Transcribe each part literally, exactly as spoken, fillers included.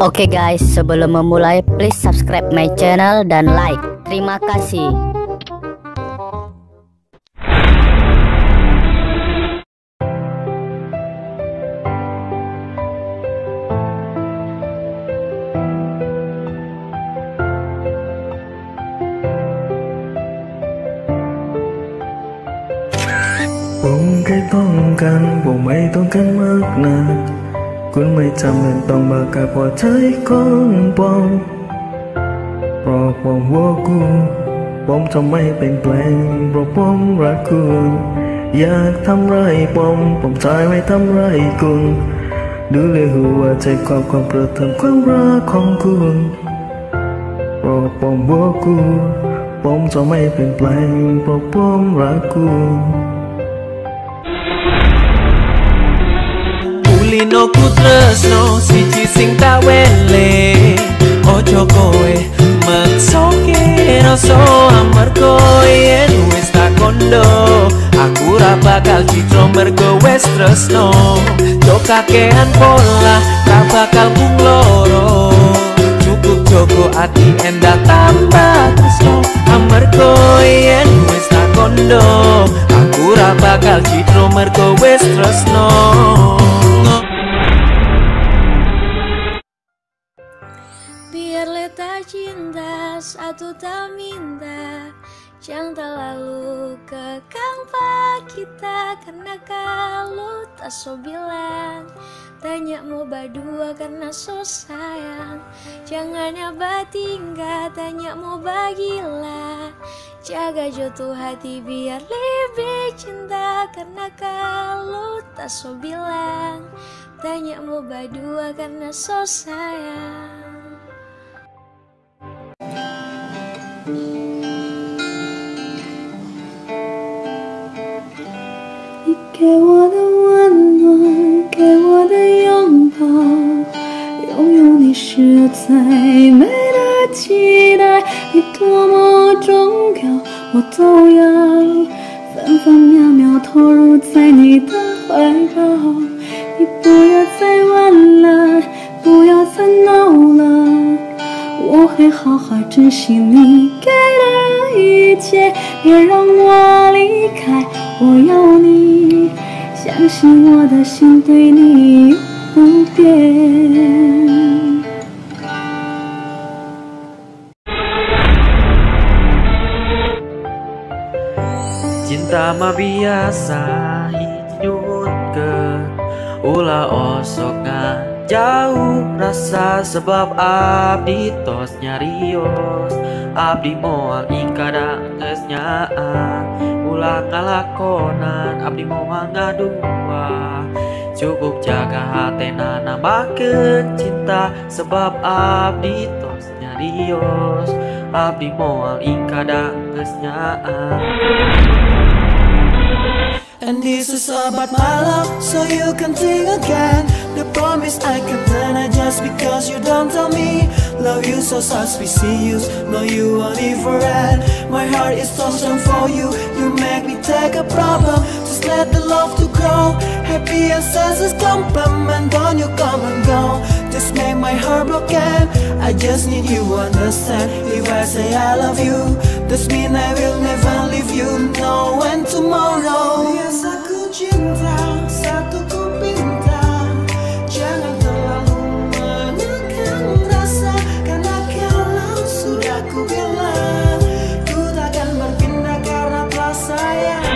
Oke guys, sebelum memulai please subscribe my channel dan like. Terima kasih. Buông cáiต้องกันบุกไม่ต้องกันมากนะคุณไม่จำเป็นต้องมากับหัวใจของผมเพราะผมว่ากูผมจะไม่เป็นแปลงเพราะผมรักคุณอยากทำไรผมผมใจไม่ทำไรคุณดูเลยหัวใจความความประทับความรักของคุณเพราะผมว่ากูผมจะไม่เป็นแปลงเพราะผมรักคุณ Ulino ku tresno siji sing tak wele ojo kowe maksoke rasa amarga yen wis tak kondo aku ra bakal citro mergo wis tresno yo kakean pola ra bakal bung loro cukup jogo ati endah tambah tresno amarga yen wis tak kondo aku ra bakal citro mergo wis tresno. Biar letak cinta satu tak minta, jangan terlalu kekang pak kita. Karena kalau tak so bilang tanya mau berdua karena so sayang. Jangan abah tinggal tanya mau bagilah. Jaga jatuh hati biar lebih cinta. Karena kalau tak so bilang tanya mau berdua karena so sayang. 你给我的温暖，给我的拥抱，拥有你是最美的期待。你多么重要，我都要分分秒秒投入在你的怀抱。你不要再玩了，不要再闹了，我会好好珍惜你给的一切。别让我离开，我要你，相信我的心对你永不变。 Cinta mah biasa hinyutkeun ulah osok jauh rasa sebab abdi tos nyarios abdi moal ikadang geus nyaan ulah ngalakonan abdi moal ngadua cukup jaga hatena nambahkeun cinta sebab abdi tos nyarios abdi moal ikadang geus nyaan. And this is about my love, so you can think again. The promise I can't deny just because you don't tell me. Love you so suspicious, know you want it forever. My heart is so strong for you, you make me take a problem. Just let the love to grow, happy and senses compliment. Don't you come and go, just make my heart broken. I just need you understand, if I say I love you, this mean I will never leave you, no and tomorrow. Yes, aku cinta, satu ku pinta, jangan terlalu menekan rasa. Karena kalau sudah ku bilang, ku takkan berpindah karena telah sayang.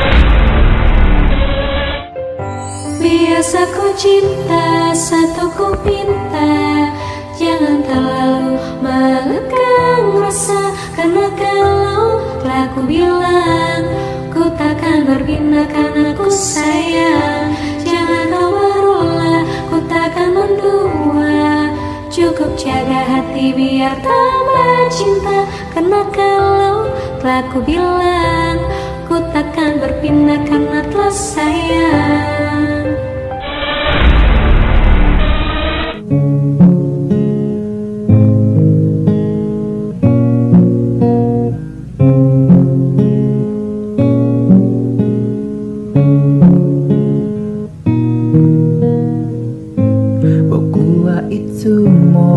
Biasa ku cinta, satu ku pinta, jangan terlalu mengekang rasa. Karena kalau telah ku bilang, ku takkan berpindah karena ku sayang. Jangan kau berulah, ku takkan mendua. Cukup jaga hati biar tambah cinta. Karena kalau telah ku bilang, ku takkan berpindah karena telah sayang. Bahwa itu mau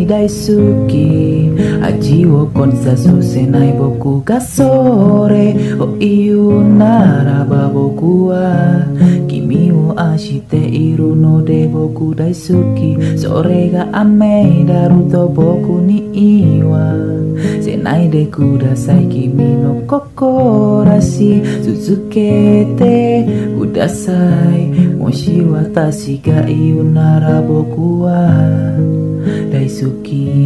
daisuki ajiwo konsa susenai boku gasore o iu naraba boku wa kimi wo ashite iru no de boku daisuki sore ga ame daruto boku ni iwa senai de kudasai kimi no kokorashi suzukete kudasai moshi watashi ga iu naraba boku wa daisuki.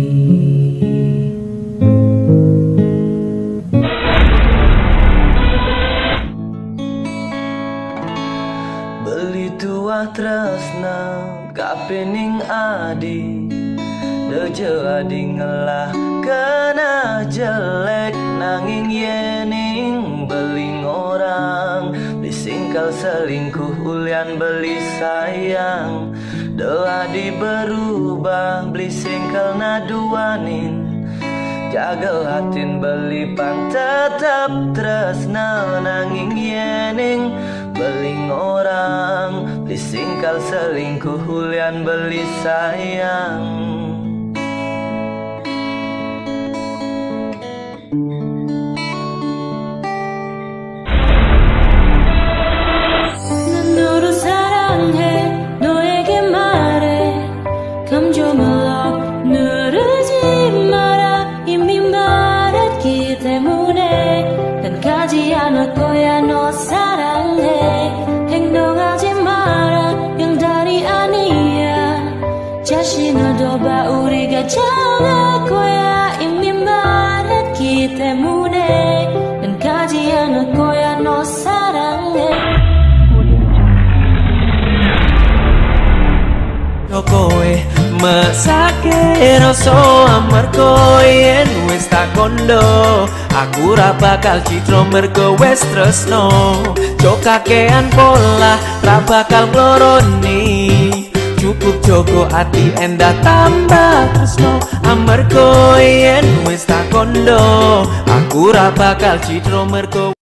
Beli tuah tresna kapening adi deje adi ngelah kena jelek nanging yening beling orang beli singkal selingkuh ulian beli sayang doa di berubah beli singkal naduanin jagel hatin beli pang tetap tresna nanging yening beling orang beli singkal selingkuh ulian beli sayang. 너로 사랑해 너에게 말해 감정을 누르지 마라 이미 말했기 때문에 난 가지 않을 거야 너 사랑해 행동하지 마라 영달이 아니야 자신을 둬봐 우리가 잘할 거야 이미 말했기 때문에 난 가지 않을 거야 너 사랑해 kowe mesake rasa amarga yen wis tak kondo aku ra bakal citra mergo wis tresno jok kakean pola ra bakal ngloroni cukup jogo ati endah tambah tresno amarga yen wis tak kondo aku ra bakal citra mergo